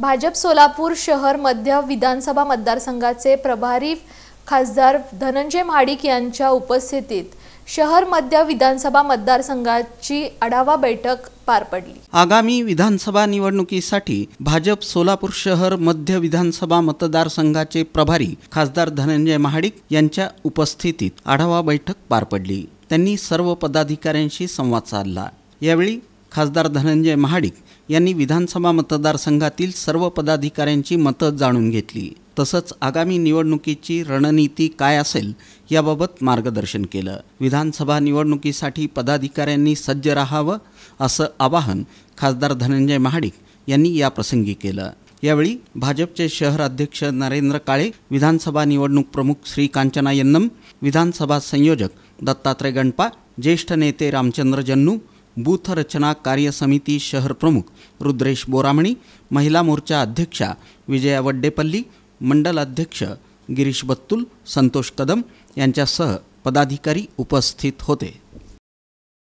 भाजप सोलापूर शहर मध्य विधानसभा मतदारसंघाचे प्रभारी खासदार धनंजय महाडिक यांच्या उपस्थितीत शहर मध्य विधानसभा मतदारसंघाची आढावा बैठक पार पडली। आगामी विधानसभा निवडणुकीसाठी भाजप सोलापूर शहर मध्य विधानसभा मतदारसंघाचे प्रभारी खासदार धनंजय महाडिक यांच्या उपस्थितीत आढावा बैठक पार पडली। त्यांनी सर्व पदाधिकाऱ्यांशी संवाद साधला। यावेळी खासदार धनंजय महाडिक यांनी विधानसभा मतदारसंघातील सर्व पदाधिकाऱ्यांची मतं जाणून घेतली। तसंच आगामी निवडणुकीची रणनीती काय असेल याबाबत मार्गदर्शन केलं। विधानसभा निवडणुकीसाठी पदाधिकाऱ्यांनी सज्ज राहावं असं आवाहन खासदार धनंजय महाडिक यांनी या प्रसंगी केलं। यावेळी भाजपचे शहर अध्यक्ष नरेंद्र काळे, विधानसभा निवडणूक प्रमुख श्री कांचना यन्नम, विधानसभा संयोजक दत्तात्रय गणपा, ज्येष्ठ नेते रामचंद्र जन्नू, बूथ रचना कार्य समिती शहर प्रमुख रुद्रेश बोरामणी, महिला मोर्चा अध्यक्षा विजया वड्डेपल्ली, मंडल अध्यक्ष गिरीश बत्तुल, संतोष कदम यांच्यासह पदाधिकारी उपस्थित होते।